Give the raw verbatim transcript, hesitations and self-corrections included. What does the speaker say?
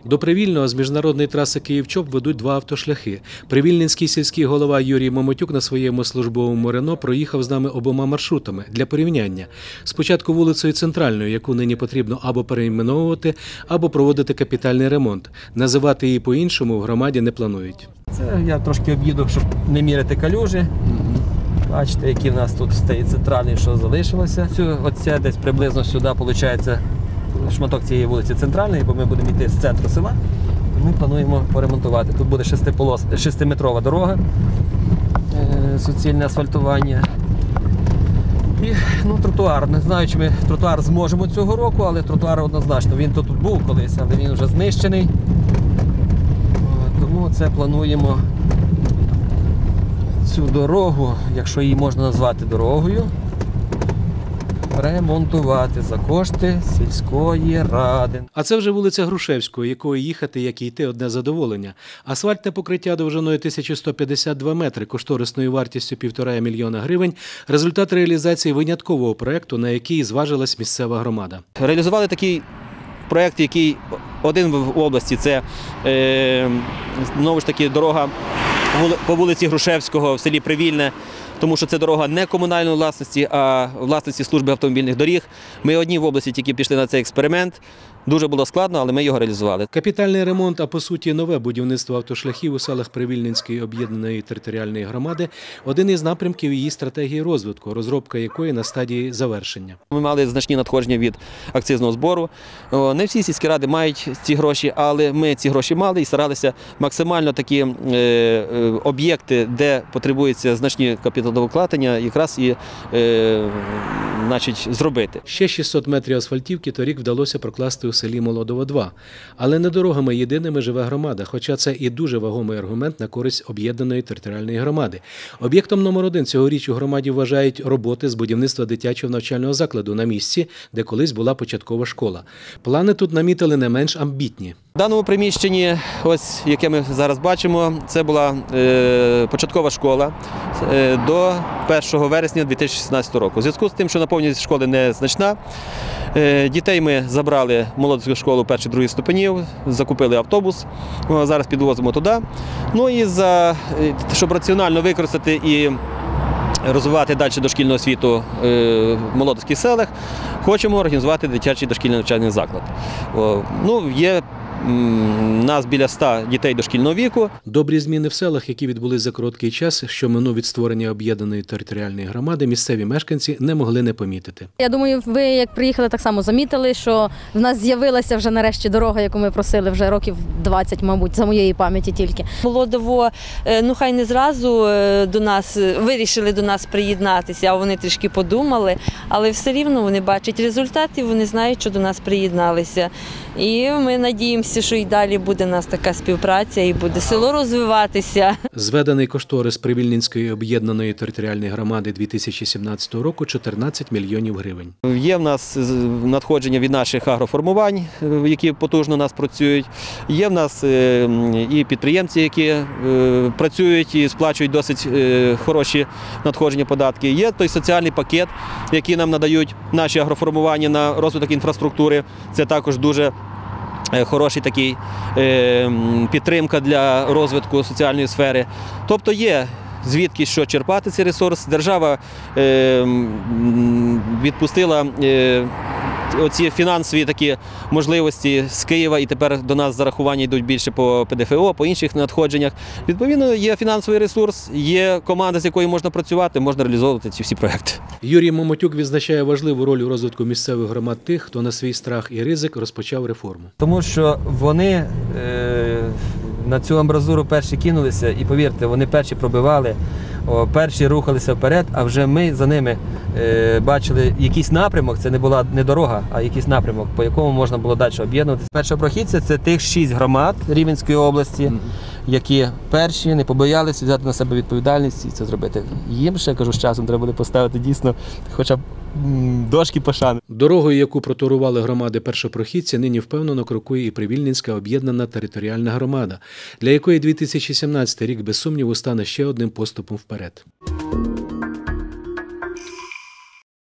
До Привільного з міжнародної траси Київ-Чоп ведуть два автошляхи. Привільненський сільський голова Юрій Момотюк на своєму службовому Рено проїхав з нами обома маршрутами для порівняння. Спочатку вулицею Центральною, яку нині потрібно або перейменовувати, або проводити капітальний ремонт. Називати її по-іншому в громаді не планують. Це я трошки об'їду, щоб не міряти калюжі. Бачите, які в нас тут стоїть центральний, що залишилося. Оце десь приблизно сюди, виходить, шматок цієї вулиці Центральної, бо ми будемо йти з центру села. Ми плануємо поремонтувати. Тут буде шестиполос, шестиметрова дорога, суцільне асфальтування. І ну, тротуар. Не знаю, чи ми тротуар зможемо цього року, але тротуар однозначно. Він тут був колись, але він вже знищений. Тому це плануємо цю дорогу, якщо її можна назвати дорогою, ремонтувати за кошти сільської ради. А це вже вулиця Грушевського, якою їхати, як і йти – одне задоволення. Асфальтне покриття довжиною тисяча сто п'ятдесят два метри, кошторисною вартістю півтора мільйона гривень – результат реалізації виняткового проєкту, на який зважилась місцева громада. Реалізували такий проєкт, який один в області – це, е, знову ж таки, дорога по вулиці Грушевського в селі Привільне, тому що це дорога не комунальної власності, а власності служби автомобільних доріг. Ми одні в області тільки пішли на цей експеримент. Дуже було складно, але ми його реалізували. Капітальний ремонт, а по суті нове будівництво автошляхів у селах Привільненської об'єднаної територіальної громади – один із напрямків її стратегії розвитку, розробка якої на стадії завершення. Ми мали значні надходження від акцизного збору. Не всі сільські ради мають ці гроші, але ми ці гроші мали і старалися максимально такі об'єкти, де потребуються значні капіталовкладення, якраз і е, значить, зробити. Ще шістсот метрів асфальтівки торік вдалося прокласти у селі Молодово два. Але не дорогами єдиними живе громада, хоча це і дуже вагомий аргумент на користь об'єднаної територіальної громади. Об'єктом номер один цьогоріч у громаді вважають роботи з будівництва дитячого навчального закладу на місці, де колись була початкова школа. Плани тут намітили не менш амбітні. В даному приміщенні, ось яке ми зараз бачимо, це була е, початкова школа е, до першого вересня дві тисячі шістнадцятого року. У зв'язку з тим, що наповненість школи незначна, е, дітей ми забрали в молодіжну школу перших-других ступенів, закупили автобус, зараз підвозимо туди. Ну і за, щоб раціонально використати і розвивати далі дошкільну освіту в молодіжних селах, хочемо організувати дитячий дошкільний навчальний заклад. Ну, є у нас біля ста дітей дошкільного віку. Добрі зміни в селах, які відбулись за короткий час, що минув від створення об'єднаної територіальної громади, місцеві мешканці не могли не помітити. Я думаю, ви, як приїхали, так само замітили, що в нас з'явилася вже нарешті дорога, яку ми просили вже років двадцять, мабуть, за моєї пам'яті тільки. Молодово, ну хай не зразу до нас, вирішили до нас приєднатися, а вони трішки подумали, але все рівно вони бачать результати, вони знають, що до нас приєдналися. І ми надіємося, що і далі буде у нас така співпраця і буде село розвиватися. Зведений кошторис Привільненської об'єднаної територіальної громади дві тисячі сімнадцятого року – чотирнадцять мільйонів гривень. Є в нас надходження від наших агроформувань, які потужно у нас працюють. Є в нас і підприємці, які працюють і сплачують досить хороші надходження податки. Є той соціальний пакет, який нам надають наші агроформування на розвиток інфраструктури. Це також дуже хороший такий е, підтримка для розвитку соціальної сфери. Тобто є звідки що черпати цей ресурс. Держава е, відпустила е, оці фінансові такі можливості з Києва, і тепер до нас зарахування йдуть більше по Пе Де Еф О, по інших надходженнях. Відповідно, є фінансовий ресурс, є команда, з якою можна працювати, можна реалізовувати ці всі проекти. Юрій Момотюк відзначає важливу роль у розвитку місцевих громад тих, хто на свій страх і ризик розпочав реформу. Тому що вони е, на цю амбразуру перші кинулися, і повірте, вони перші пробивали, о, перші рухалися вперед, а вже ми за ними е, бачили якийсь напрямок, це не була не дорога, а якийсь напрямок, по якому можна було далі об'єднуватися. Першопрохідці – це тих шість громад Рівненської області, які перші не побоялися взяти на себе відповідальність і це зробити. Їм ще, кажу, з часом треба буде поставити дійсно хоча б дошки пошани. Дорогою, яку протурували громади першопрохідці, нині впевнено крокує і Привільненська об'єднана територіальна громада, для якої дві тисячі сімнадцятий рік без сумніву стане ще одним поступом вперед.